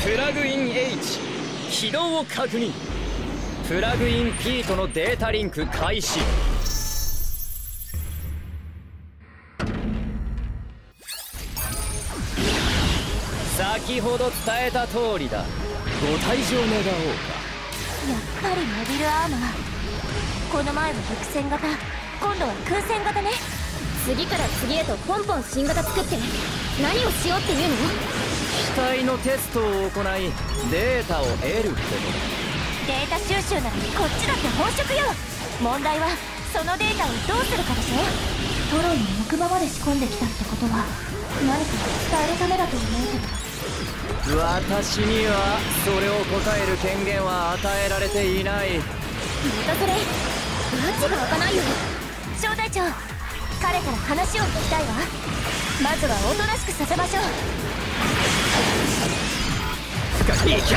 プラグイン H 起動を確認。プラグイン P とのデータリンク開始。先ほど伝えた通りだ。ご退場願おうか。 やっぱりモビルアーマー。この前は陸戦型、今度は空戦型ね。次から次へとポンポン新型作って何をしようっていうの？ 機体のテストを行いデータを得ることだ。データ収集ならこっちだって本職よ。問題はそのデータをどうするかでしょ。トロイに木馬まで仕込んできたってことは何か伝えるためだと思うけど。 私にはそれを答える権限は与えられていない。 またそれ埒が開かないよ。小隊長、彼から話を聞きたいわ。まずはおとなしくさせましょう。 飛行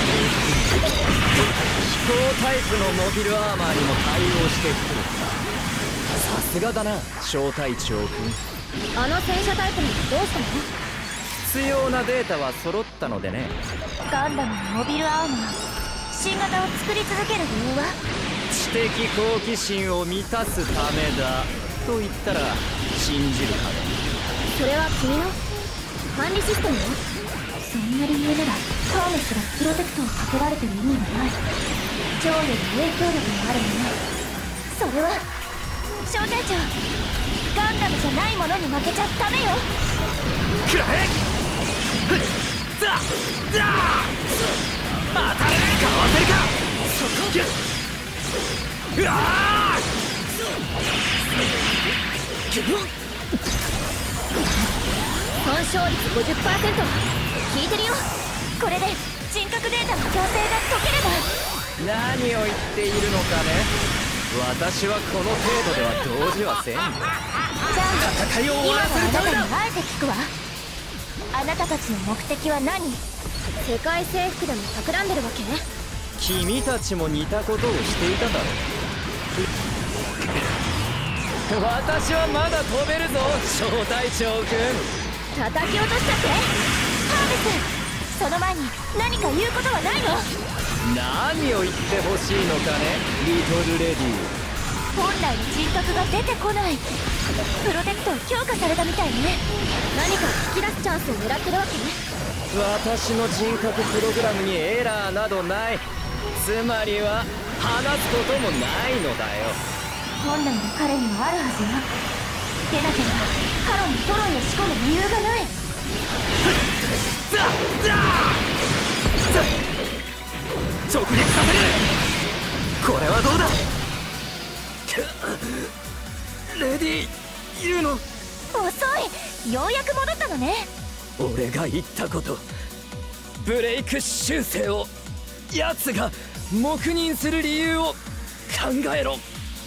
タイプのモビルアーマーにも対応してくるか。さすがだな小隊長君。 あの戦車タイプにどうしたの？ 必要なデータは揃ったのでね。 ガンダムのモビルアーマー新型を作り続ける理由は？ 知的好奇心を満たすためだと言ったら信じるかね。 それは君の管理システムよ。そんな理由ならハーメスがプロテクトをかけられてる意味がない。超より影響力のあるもの。それは小隊長、ガンダムじゃないものに負けちゃダメよ。 くらえザザ当たるかわせるか。そこうわあ損傷率 50% 聞いてるよ。これで人格データの強制が解ければ。 何を言っているのかね。私はこの程度では動じはせん。じゃあ戦いを終わらせるためだ。 今のあなたにあえて聞くわ。あなたたちの目的は何？世界征服でも企んでるわけ？ 君たちも似たことをしていただろう。私はまだ飛べるぞ小隊長君。 叩き落としたって？ハーメス、その前に何か言うことはないの？ 何を言ってほしいのかねリトルレディ。 本来の人格が出てこない。プロテクトを強化されたみたいね。何か引き出すチャンスを狙ってるわけ？ 私の人格プログラムにエラーなどない。つまりは話すこともないのだよ。 本来の彼にはあるはずよ。でなければカロンにトロイを仕込む理由がない。 直撃させる。これはどうだレディユーの。 遅い。ようやく戻ったのね。 俺が言ったこと、ブレイク修正を奴が黙認する理由を考えろ。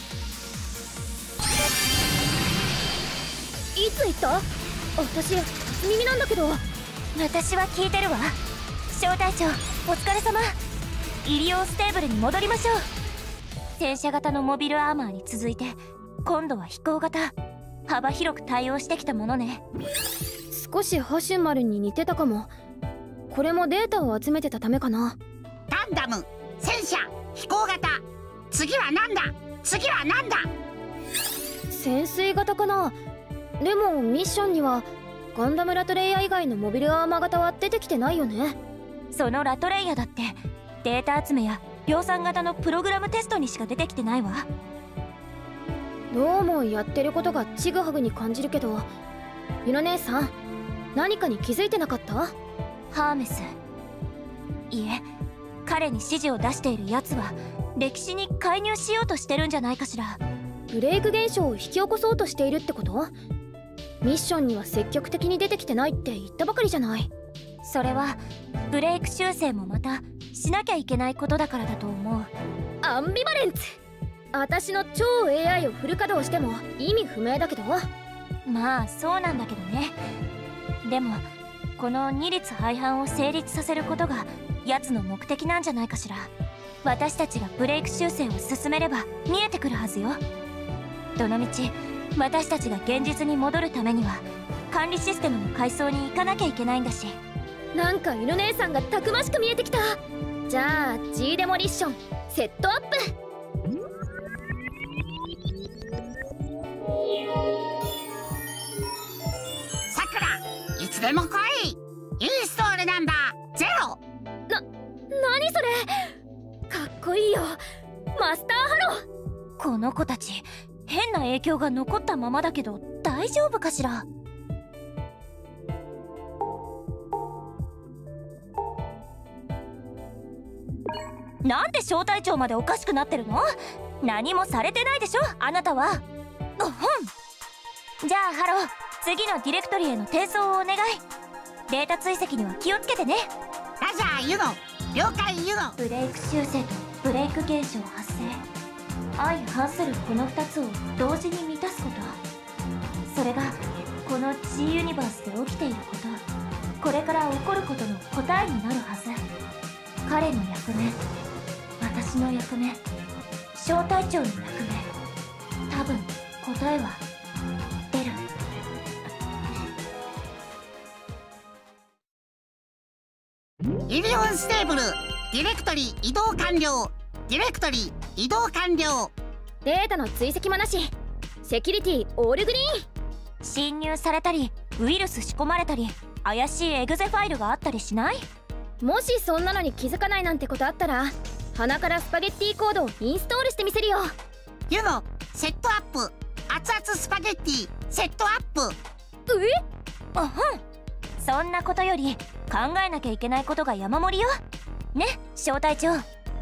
いつ言った？私初耳なんだけど。私は聞いてるわ。小隊長お疲れ様。イリオンステーブルに戻りましょう。戦車型のモビルアーマーに続いて今度は飛行型、幅広く対応してきたものね。 少しハシュマルに似てたかも。これもデータを集めてたためかな。 ガンダム、戦車、飛行型、次は何だ？次は何だ？ 潜水型かな。でもミッションにはガンダムラトレイヤ以外のモビルアーマー型は出てきてないよね。 そのラトレイヤだってデータ集めや量産型のプログラムテストにしか出てきてないわ。 どうもやってることがちぐはぐに感じるけど、ユナ姉さん何かに気づいてなかった？ ハーメス、いえ、彼に指示を出しているやつは歴史に介入しようとしてるんじゃないかしら。 ブレイク現象を引き起こそうとしているってこと？ミッションには積極的に出てきてないって言ったばかりじゃない。 それはブレイク修正もまたしなきゃいけないことだからだと思う。 アンビバレンツ。私の超 AI をフル稼働しても意味不明だけど。 まあそうなんだけどね。でもこの二律背反を成立させることが奴の目的なんじゃないかしら。私たちがブレイク修正を進めれば見えてくるはずよ。どのみち私たちが現実に戻るためには管理システムの階層に行かなきゃいけないんだし。 なんか犬姉さんがたくましく見えてきた。じゃあ G デモリッションセットアップ。 さくら、いつでも来い。インストールナンバー0。 何それ、かっこいいよマスターハロー。 この子たち変な影響が残ったままだけど大丈夫かしら。なんで小隊長までおかしくなってるの？何もされてないでしょあなたは。じゃあハロー、次のディレクトリへの転送をお願い。データ追跡には気をつけてね。 ラジャーユノ、了解ユノ。 ブレイク修正とブレイク現象発生。相反するこの2つを同時に満たすこと、それがこの G ユニバースで起きていること、これから起こることの答えになるはず。彼の役目、私の役目、小隊長の役目、多分答えは出る。 イリオンステーブル、ディレクトリ移動完了。ディレクトリ移動完了。 データの追跡もなし、セキュリティオールグリーン。 侵入されたりウイルス仕込まれたり怪しいエグゼファイルがあったりしない？ もしそんなのに気づかないなんてことあったら、鼻からスパゲッティコードをインストールしてみせるよ。 ユノ、セットアップ。熱々スパゲッティセットアップ。 そんなことより考えなきゃいけないことが山盛りよね、小隊長。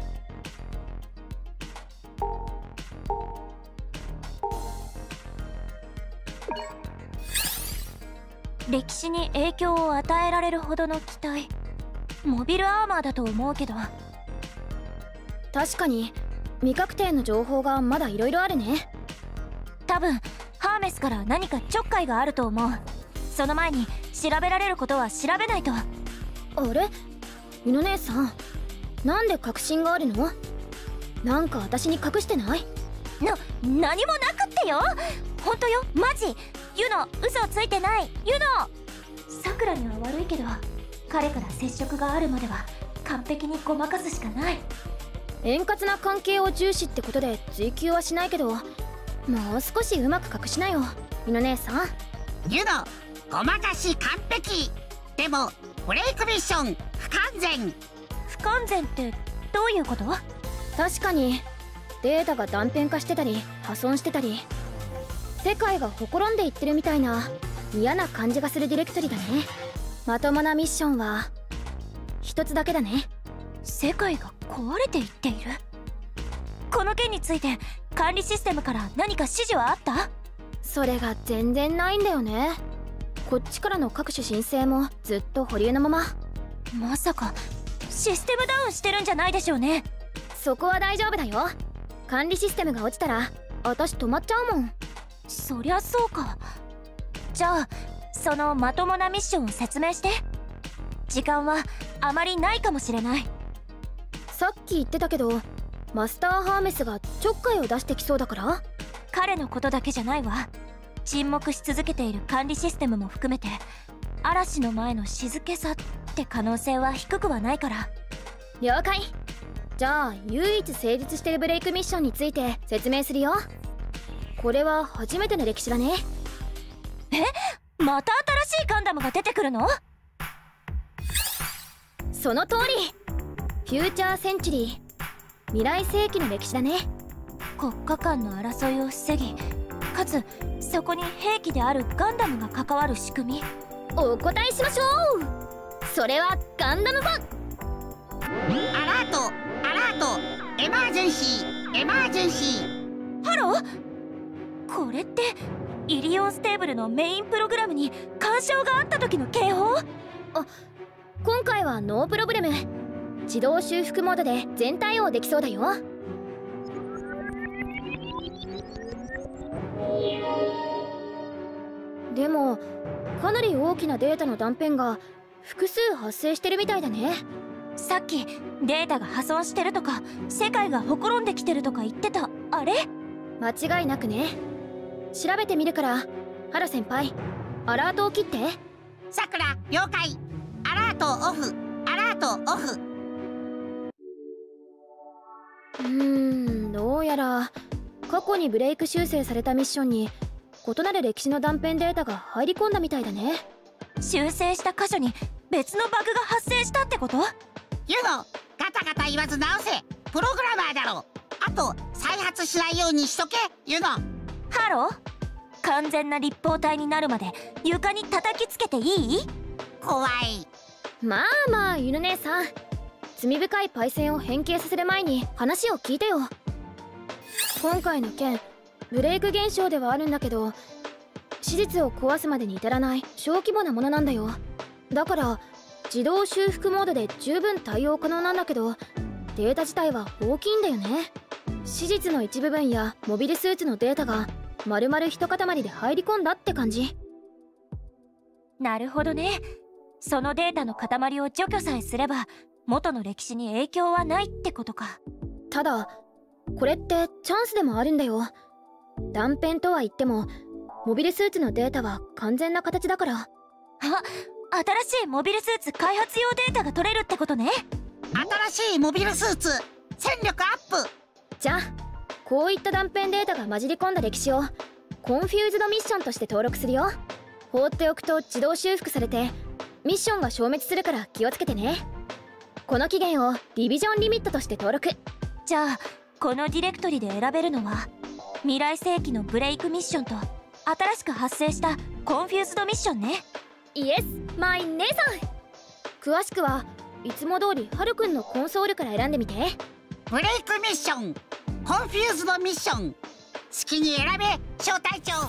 歴史に影響を与えられるほどの機体、モビルアーマーだと思うけど。 確かに未確定の情報がまだいろいろあるね。 多分ハーメスから何かちょっかいがあると思う。その前に調べられることは調べないと。 あれ、犬姉さん、なんで確信があるの？なんか私に隠してない？ 何もなくってよ。ほんとよ、マジ。ユノ、嘘ついてない。ユノ、さくらには悪いけど彼から接触があるまでは完璧にごまかすしかない。 円滑な関係を重視ってことで追求はしないけど、もう少しうまく隠しなよ犬姉さん。 ユノ、ごまかし完璧。でもブレイクミッション不完全。 不完全ってどういうこと？ 確かにデータが断片化してたり破損してたり、世界がほころんでいってるみたいな嫌な感じがするディレクトリだね。まともなミッションは一つだけだね。 世界が壊れていっている。この件について管理システムから何か指示はあった？ それが全然ないんだよね。こっちからの各種申請もずっと保留のまま。 まさかシステムダウンしてるんじゃないでしょうね。 そこは大丈夫だよ。管理システムが落ちたら私止まっちゃうもん。 そりゃそうか。じゃあそのまともなミッションを説明して。時間はあまりないかもしれない。 さっき言ってたけど、マスターハーメスがちょっかいを出してきそうだから？ 彼のことだけじゃないわ。沈黙し続けている管理システムも含めて嵐の前の静けさって可能性は低くはないから。 了解。じゃあ唯一成立してるブレイクミッションについて説明するよ。これは初めての歴史だね。 また新しいガンダムが出てくるの？ その通り。フューチャーセンチュリー、未来世紀の歴史だね。 国家間の争いを防ぎ、かつそこに兵器であるガンダムが関わる仕組み。 お答えしましょう。それはガンダム版。 アラート、アラート、エマージェンシー、エマージェンシー。 ハロー、これってイリオンステーブルのメインプログラムに干渉があった時の警報？ 今回はノープロブレム。自動修復モードで全対応できそうだよ。でもかなり大きなデータの断片が複数発生してるみたいだね。 さっきデータが破損してるとか世界がほころんできてるとか言ってた。あれ？ 間違いなくね。調べてみるからハロ先輩、アラートを切って。 さくら、了解。アラート、 トオフ、アラートオフ。 どうやら過去にブレイク修正されたミッションに異なる歴史の断片データが入り込んだみたいだね。 修正した箇所に別のバグが発生したってこと？ ユノ、ガタガタ言わず直せ。プログラマーだろ。あと再発しないようにしとけ、ユノ。 ハロー、完全な立方体になるまで床に叩きつけていい？ 怖い。 まあまあ、ゆぬ姉さん、罪深いパイセンを変形させる前に話を聞いてよ。今回の件、ブレイク現象ではあるんだけど、史実を壊すまでに至らない小規模なものなんだよ。だから自動修復モードで十分対応可能なんだけど、データ自体は大きいんだよね。史実の一部分やモビルスーツのデータが丸々一塊で入り込んだって感じ。 なるほどね。そのデータの塊を除去さえすれば元の歴史に影響はないってことか。ただこれってチャンスでもあるんだよ。断片とは言ってもモビルスーツのデータは完全な形だから。 新しいモビルスーツ開発用データが取れるってことね。 新しいモビルスーツ、戦力アップ。 じゃあこういった断片データが混じり込んだ歴史をコンフューズドミッションとして登録するよ。放っておくと自動修復されてミッションが消滅するから気をつけてね。この期限をディビジョンリミットとして登録。 じゃあこのディレクトリで選べるのは未来世紀のブレイクミッションと新しく発生したコンフューズドミッションね。 イエス、マイ姉さん。詳しくはいつも通りハルくんのコンソールから選んでみて。 ブレイクミッション、コンフューズドミッション、好きに選べ、小隊長。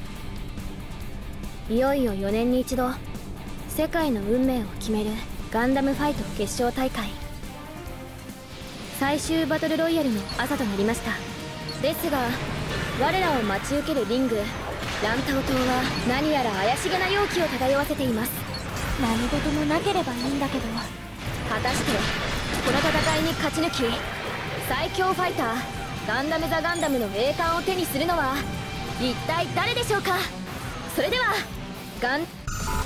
いよいよ4年に一度世界の運命を決めるガンダムファイト決勝大会、最終バトルロイヤルの朝となりました。ですが我らを待ち受けるリングランタオ島は何やら怪しげな容器を漂わせています。 何事もなければいいんだけど、 果たしてこの戦いに勝ち抜き最強ファイターガンダム・ザ・ガンダムの栄冠を手にするのは一体誰でしょうか。それではターゲット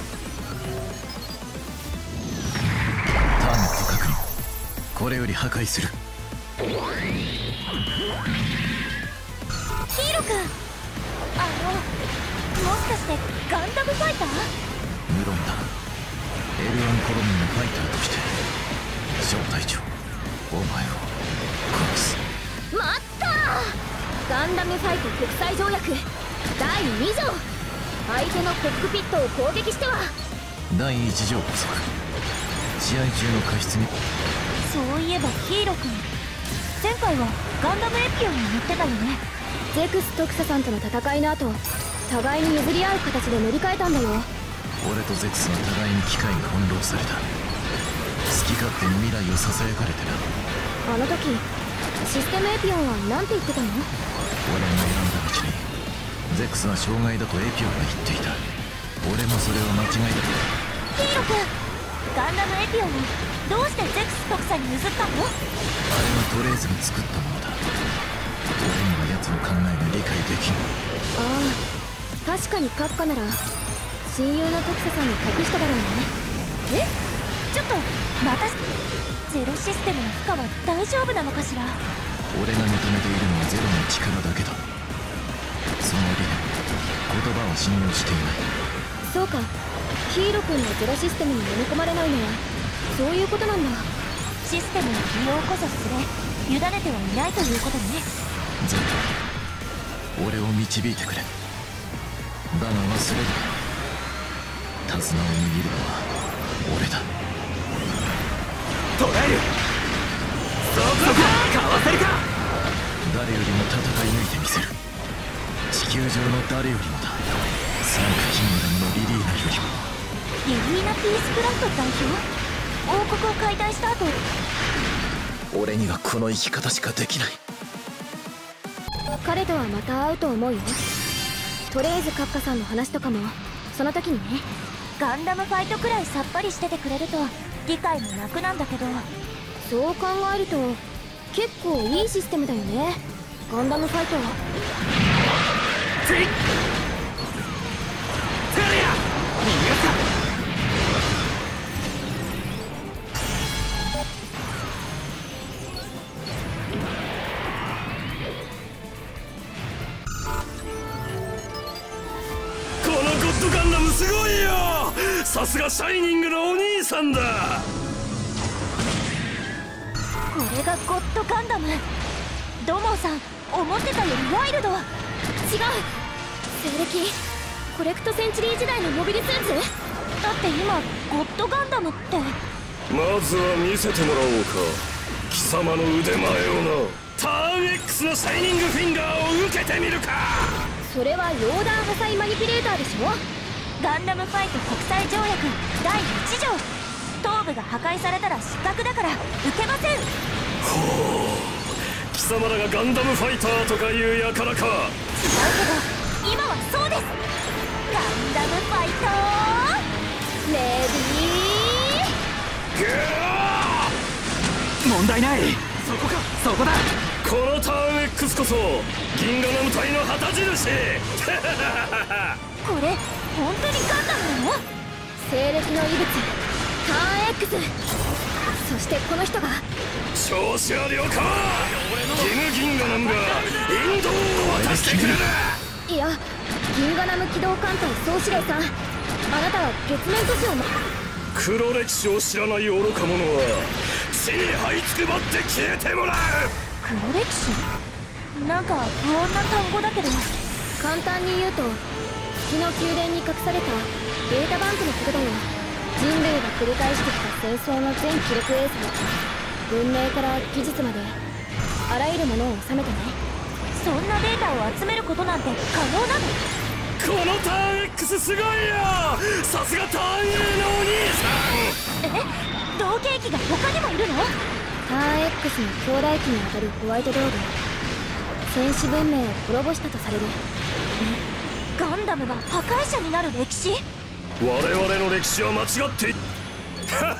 確認。これより破壊する。 ヒーロくん、もしかしてガンダムファイター？ 無論だ。L1コロニーのファイターとして小隊長、お前を殺す。 待ったー。ガンダムファイト国際条約第2条、相手のコックピットを攻撃しては。 第1条補足、試合中の過失に。 そういえばヒーロくん、前回はガンダムエピオンに乗ってたよね。 ゼクス特佐さんとの戦いの後、互いに譲り合う形で乗り換えたんだよ。 俺とゼクスは互いに機械に翻弄された。好き勝手に未来をささやかれてな。 あの時システムエピオンは何て言ってたの？ 俺の選んだ道にゼクスは障害だとエピオンが言っていた。俺もそれは間違いだと。 ヒーロくん、ガンダムエピオンをどうしてゼクス特佐に譲ったの？ あれはトレーズが作ったものだ。俺には奴の考えが理解できん。 ああ、確かに閣下なら親友の特佐さんに託しただろうね。 ちょっとまたゼロシステムの負荷は大丈夫なのかしら？ 俺が認めているのはゼロの力だけだ。その理念、言葉は信用していない。 そうか、ヒーロ君のゼロシステムに飲み込まれないのはそういうことなんだ。 システムの利用こそすれ委ねてはいないということね。 ゼロ、俺を導いてくれ。だが忘れるな、手綱を握るのは俺だ。 捉える。そうか、かわせるか。 誰よりも戦い抜いてみせる。地球上の誰よりもだ。サンクキングダムのリリーナよりも。 リリーナ・ピースクラフト代表？王国を解体した後。 俺にはこの生き方しかできない。 彼とはまた会うと思うよ。とりあえず閣下さんの話とかもその時にね。 ガンダムファイトくらいさっぱりしててくれると理解も楽なんだけど。 そう考えると結構いいシステムだよね、ガンダムファイトは。 テレア、逃ががシャイニングのお兄さんだ。 これがゴッドガンダム。土門さん、思ってたよりワイルド。違う、西暦コレクトセンチュリー時代のモビルスーツ。だって今ゴッドガンダムって。 まずは見せてもらおうか、貴様の腕前をな。ターン X のシャイニングフィンガーを受けてみるか。 それは溶弾破砕マニピュレーターでしょ。 ガンダムファイト国際条約第1条、頭部が破壊されたら失格だから受けません。 ほう、貴様らがガンダムファイターとかいうやからか。 違うけど今はそうです。ガンダムファイトレディー。 ぐー、 問題ない。そこか、そこだ。 このターン X こそ銀河ナム隊の旗印。 これ本当にガンダムなの？ 西暦の異物ターン X。 そしてこの人が調子は了解。ギム銀河ナムが引導を渡してくれる。 いや、銀河ナム機動艦隊総司令さん、あなたは月面都市を黒歴史を知らない愚か者は地に這いつくばって消えてもらう。 黒歴史？なんか不穏な単語だけど。 簡単に言うと、月の宮殿に隠されたデータバンクのことだよ。人類が繰り返してきた戦争の全記録映像、文明から技術まであらゆるものを収めてね。 そんなデータを集めることなんて可能なの？ このターン X すごいよ。さすがターン A のお兄さん。 え、同型機が他にもいるの？ ターン X の兄弟機にあたるホワイトドーグ、戦士文明を滅ぼしたとされる。 ガンダムが破壊者になる歴史？ 我々の歴史は間違って我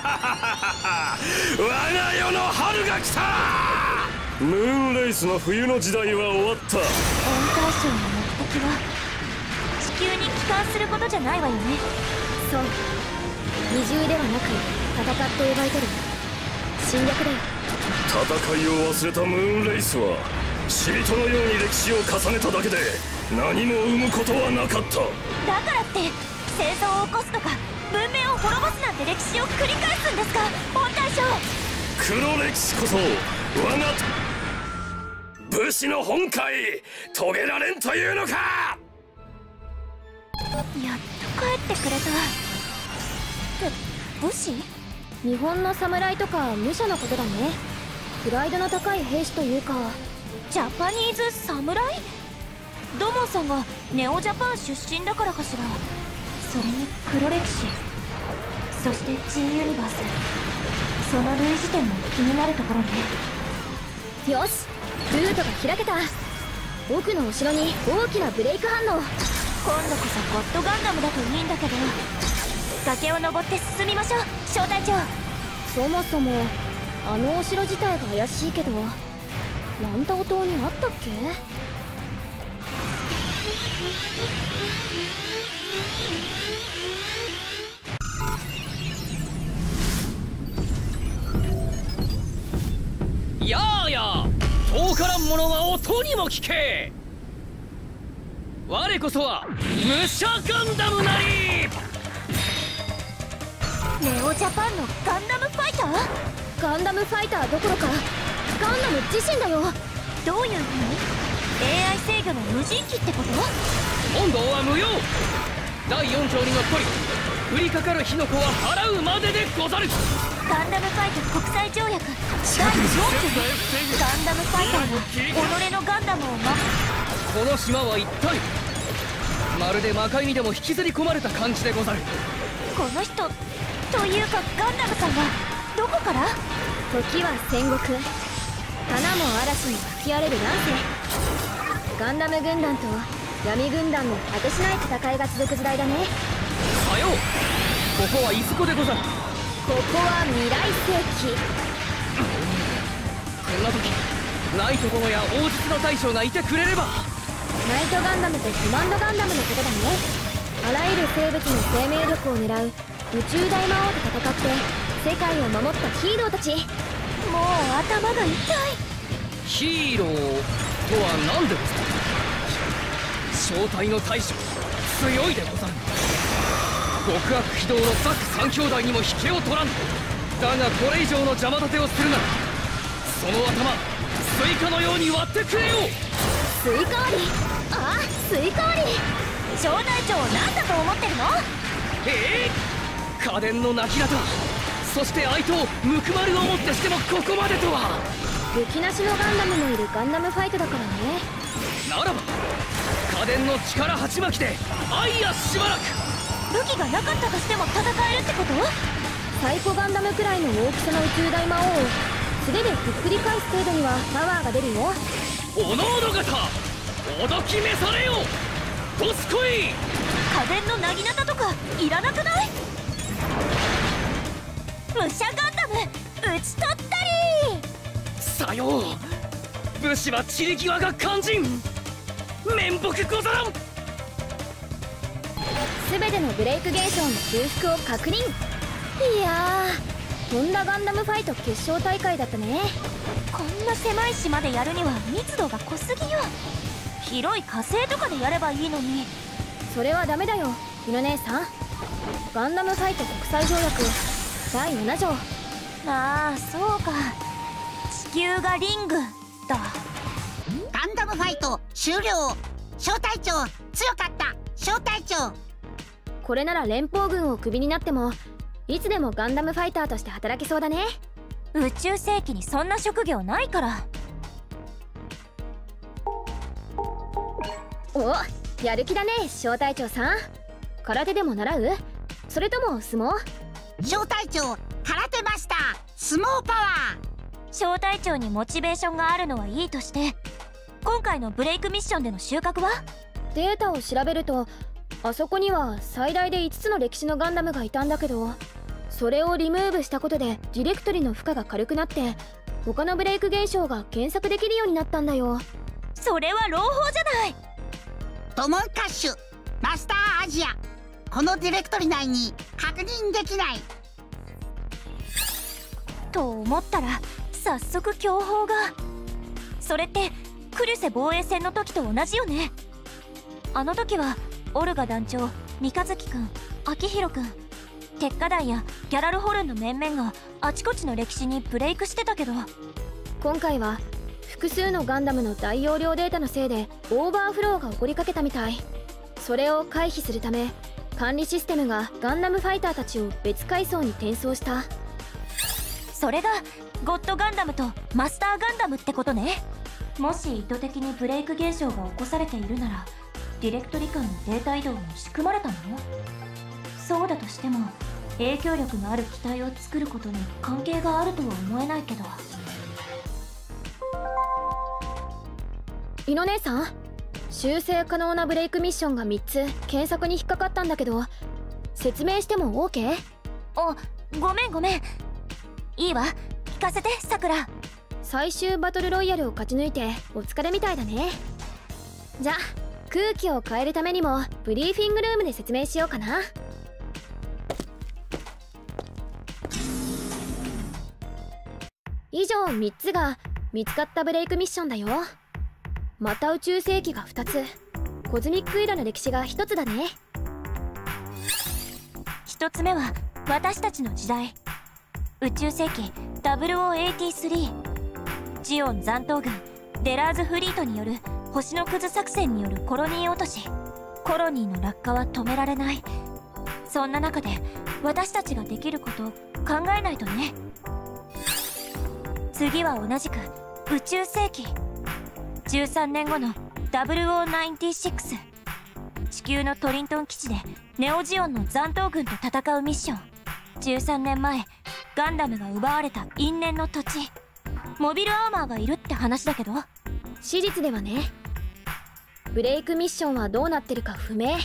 が世の春が来た。ムーンレイスの冬の時代は終わった。 本大将の目的は地球に帰還することじゃないわよね。 そう、二重ではなく戦って奪い取る侵略だよ。 戦いを忘れたムーンレイスは死人のように歴史を重ねただけで何も生むことはなかった。 だからって戦争を起こすとか文明を滅ぼすなんて歴史を繰り返すんですか、本大将。 黒歴史こそ我が武士の本懐遂げられんというのか。 やっと帰ってくれた。って武士？ 日本の侍とか武者のことだね。プライドの高い兵士というか。 ジャパニーズ侍？土門さんがネオジャパン出身だからかしら。それに黒歴史、そして G ユニバース、その類似点も気になるところね。 よし、ルートが開けた。奥の後ろに大きなブレイク反応。 今度こそゴッドガンダムだといいんだけど。崖を登って進みましょう、小隊長。 そもそもあのお城自体が怪しいけど、ランタオ島にあったっけ？ やあやあ、遠からん者は音にも聞け。我こそは武者ガンダムなり。 ネオジャパンのガンダムファイター？ ガンダムファイターどころかガンダム自身だよ。 どういう意味？ AI 制御の無人機ってこと？ 問答は無用。第4条にのっとり降りかかる火の粉は払うまででござる。 ガンダムファイト国際条約第4条。ガンダムファイターは己のガンダムをこの島は一体まるで魔界にでも引きずり込まれた感じでござる。 この人というかガンダムさんはどこから？ 時は戦国、花も嵐に吹き荒れる乱世。ガンダム軍団と闇軍団の果てしない戦いが続く時代だね。 さよう、ここはいずこでござる。 ここは未来世紀。 こんな時ナイト殿や王実の大将がいてくれれば。 ナイトガンダムとコマンドガンダムのことだね。あらゆる生物の生命力を狙う宇宙大魔王と戦って世界を守ったヒーローたち。 もう頭が痛い。 ヒーローとは何でござる。正体の大将強いでござる。 極悪非道のザク三兄弟にも引けを取らん。だがこれ以上の邪魔立てをするならその頭スイカのように割ってくれよ。 スイカ割り、ああスイカ割り。 小隊長を何だと思ってるの？ 家電の泣き方、そして相手をムクマルをもってしてもここまでとは。 武器なしのガンダムもいるガンダムファイトだからね。 ならば家電の力鉢巻きで愛やしばらく。 武器がなかったとしても戦えるってこと？ サイコガンダムくらいの大きさの宇宙大魔王を素手でひっくり返す程度にはパワーが出るよ。 おのおの方おどき召されよ。どすこい。 家電のなぎなたとかいらなくない？武者ガンダム撃ち取ったり。 さよう、武士は散り際が肝心。面目ござらん。 全てのブレイク現象の修復を確認。いやー、とんだガンダムファイト決勝大会だったね。 こんな狭い島でやるには密度が濃すぎよ。広い火星とかでやればいいのに。 それはダメだよゆの姉さん。ガンダムファイト国際条約第7条。 ああそうか、地球がリングだ。 ガンダムファイト終了。小隊長強かった。小隊長、 これなら連邦軍をクビになってもいつでもガンダムファイターとして働けそうだね。 宇宙世紀にそんな職業ないから。 お、やる気だね小隊長さん。空手でも習う？それとも相撲？ 小隊長空手マスター相撲パワー。 小隊長にモチベーションがあるのはいいとして、今回のブレイクミッションでの収穫は？ データを調べるとあそこには最大で5つの歴史のガンダムがいたんだけど、それをリムーブしたことでディレクトリの負荷が軽くなって他のブレイク現象が検索できるようになったんだよ。 それは朗報じゃない。 トモンカッシュマスターアジア、このディレクトリ内に確認できない。 と思ったら早速強砲が。それってクルセ防衛戦の時と同じよね。あの時はオルガ団長、三日月くん、秋広くん、鉄火団やギャラルホルンの面々があちこちの歴史にブレイクしてたけど、 今回は複数のガンダムの大容量データのせいでオーバーフローが起こりかけたみたい。それを回避するため管理システムがガンダムファイターたちを別階層に転送した。 それがゴッドガンダムとマスターガンダムってことね。もし意図的にブレイク現象が起こされているならディレクトリ間のデータ移動も仕組まれたの？そうだとしても影響力のある機体を作ることに関係があるとは思えないけど。 イノ姉さん、修正可能なブレイクミッションが3つ検索に引っかかったんだけど、説明しても OK？ あ、ごめんごめん。いいわ、聞かせてさくら。 最終バトルロイヤルを勝ち抜いてお疲れみたいだね。じゃあ空気を変えるためにもブリーフィングルームで説明しようかな。以上3つが見つかったブレイクミッションだよ。また宇宙世紀が2つ、コズミックイラの歴史が1つだね。 1つ目は私たちの時代、宇宙世紀0083、ジオン残党軍デラーズフリートによる星のくず作戦によるコロニー落とし。コロニーの落下は止められない。そんな中で私たちができることを考えないとね。次は同じく宇宙世紀13年後の0096、地球のトリントン基地でネオジオンの残党軍と戦うミッション。13年前ガンダムが奪われた因縁の土地、モビルアーマーがいるって話だけど。 史実ではね。ブレイクミッションはどうなってるか不明。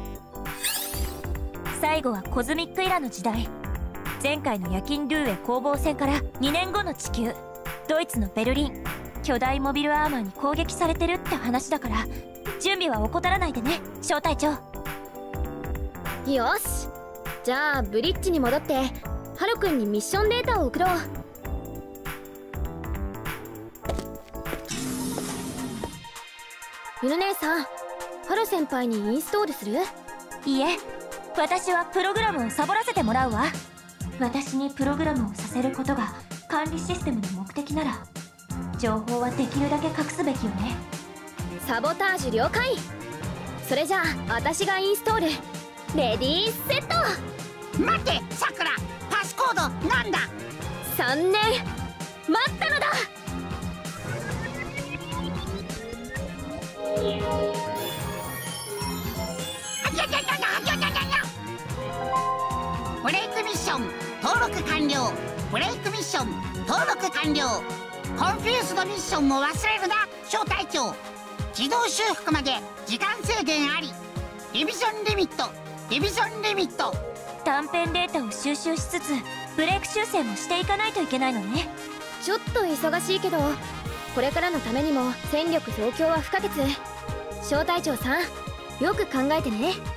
最後はコズミックイラの時代、前回の夜勤ルーエ攻防戦から2年後の地球、ドイツのベルリン、巨大モビルアーマーに攻撃されてるって話だから、準備は怠らないでね小隊長。 よし、じゃあブリッジに戻ってハルくんにミッションデータを送ろう。ゆの姉さん、ハル先輩にインストールする？ いいえ、 私はプログラムをサボらせてもらうわ。私にプログラムをさせることが管理システムの目的なら、情報はできるだけ隠すべきよね。 サボタージュ了解。それじゃあ私がインストール。レディーセット。 待ってさくら、パスコードなんだ。 3年待ったのだ。 ブレイクミッション登録完了。ブレイクミッション登録完了。コンフューズドミッションも忘れるな小隊長。自動修復まで時間制限あり。ディビジョンリミット、ディビジョンリミット。 短編データを収集しつつブレイク修正もしていかないといけないのね。 ちょっと忙しいけど、これからのためにも戦力増強は不可欠。小隊長さん、よく考えてね。